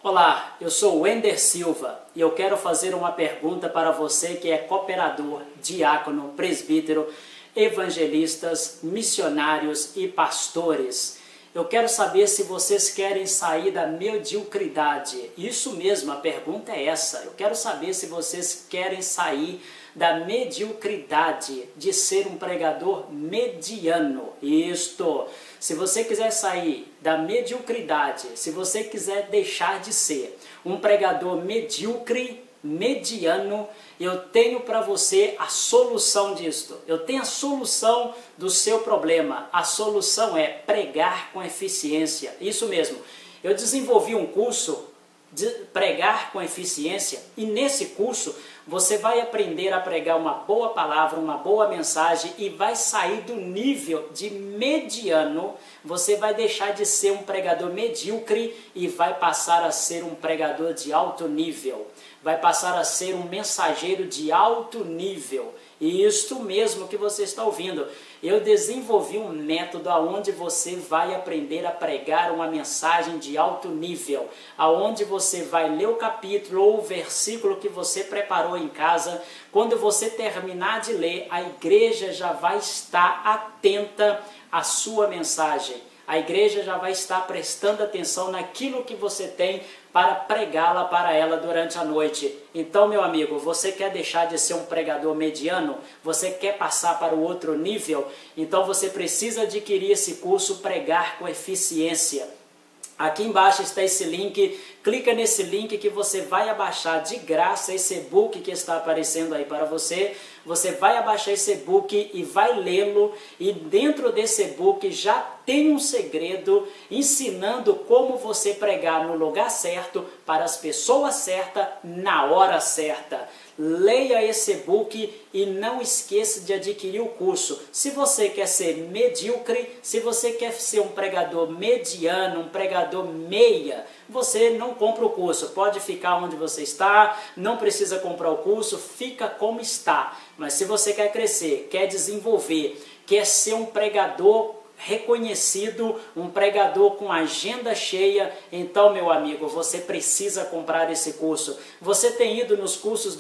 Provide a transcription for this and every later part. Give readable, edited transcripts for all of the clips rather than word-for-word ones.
Olá, eu sou Wender Silva e eu quero fazer uma pergunta para você que é cooperador, diácono, presbítero, evangelistas, missionários e pastores. Eu quero saber se vocês querem sair da mediocridade. Isso mesmo, a pergunta é essa. Eu quero saber se vocês querem sair da mediocridade, de ser um pregador mediano. Isto. Se você quiser sair da mediocridade, se você quiser deixar de ser um pregador medíocre, mediano, eu tenho para você a solução disto. Eu tenho a solução do seu problema. A solução é pregar com eficiência. Isso mesmo. Eu desenvolvi um curso de pregar com eficiência e nesse curso você vai aprender a pregar uma boa palavra, uma boa mensagem e vai sair do nível de mediano. Você vai deixar de ser um pregador medíocre e vai passar a ser um pregador de alto nível. Vai passar a ser um mensageiro de alto nível. E isto mesmo que você está ouvindo. Eu desenvolvi um método onde você vai aprender a pregar uma mensagem de alto nível, aonde você vai ler o capítulo ou o versículo que você preparou em casa. Quando você terminar de ler, a igreja já vai estar atenta à sua mensagem. A igreja já vai estar prestando atenção naquilo que você tem para pregá-la para ela durante a noite. Então, meu amigo, você quer deixar de ser um pregador mediano? Você quer passar para o outro nível? Então você precisa adquirir esse curso Pregar com Eficiência. Aqui embaixo está esse link, clica nesse link que você vai abaixar de graça esse e-book que está aparecendo aí para você. Você vai abaixar esse e-book e vai lê-lo e dentro desse e-book já tem um segredo ensinando como você pregar no lugar certo, para as pessoas certas, na hora certa. Leia esse e-book e não esqueça de adquirir o curso. Se você quer ser medíocre, se você quer ser um pregador mediano, um pregador meia, você não compra o curso. Pode ficar onde você está, não precisa comprar o curso, fica como está. Mas se você quer crescer, quer desenvolver, quer ser um pregador reconhecido, um pregador com agenda cheia, então, meu amigo, você precisa comprar esse curso. Você tem ido nos cultos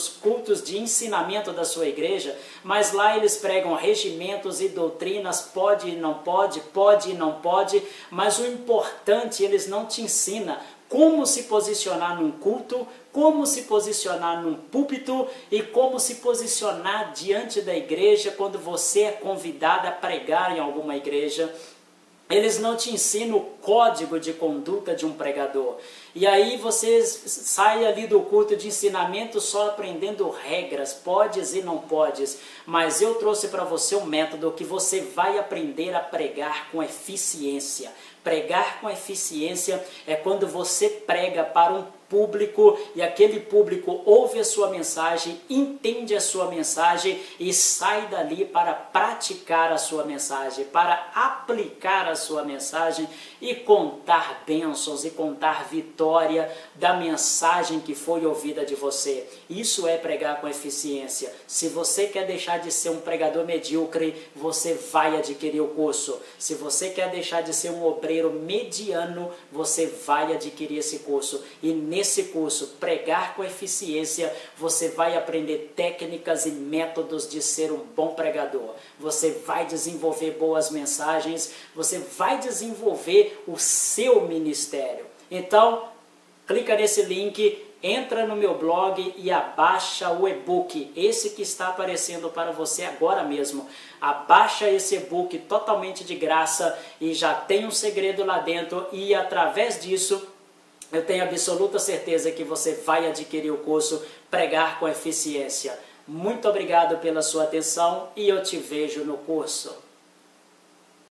de ensinamento da sua igreja, mas lá eles pregam regimentos e doutrinas, pode e não pode, pode e não pode, mas o importante, eles não te ensinam como se posicionar num culto, como se posicionar num púlpito e como se posicionar diante da igreja quando você é convidado a pregar em alguma igreja. Eles não te ensinam o código de conduta de um pregador. E aí você sai ali do culto de ensinamento só aprendendo regras, podes e não podes. Mas eu trouxe para você um método que você vai aprender a pregar com eficiência. Pregar com eficiência é quando você prega para um público e aquele público ouve a sua mensagem, entende a sua mensagem e sai dali para praticar a sua mensagem, para aplicar a sua mensagem e contar bênçãos e contar vitória da mensagem que foi ouvida de você. Isso é pregar com eficiência. Se você quer deixar de ser um pregador medíocre, você vai adquirir o curso. Se você quer deixar de ser um obreiro mediano, você vai adquirir esse curso. E nesse curso, Pregar com Eficiência, você vai aprender técnicas e métodos de ser um bom pregador. Você vai desenvolver boas mensagens, você vai desenvolver o seu ministério. Então, clica nesse link, entra no meu blog e abaixa o e-book, esse que está aparecendo para você agora mesmo. Abaixa esse e-book totalmente de graça e já tem um segredo lá dentro e através disso eu tenho absoluta certeza que você vai adquirir o curso Pregar com Eficiência. Muito obrigado pela sua atenção e eu te vejo no curso.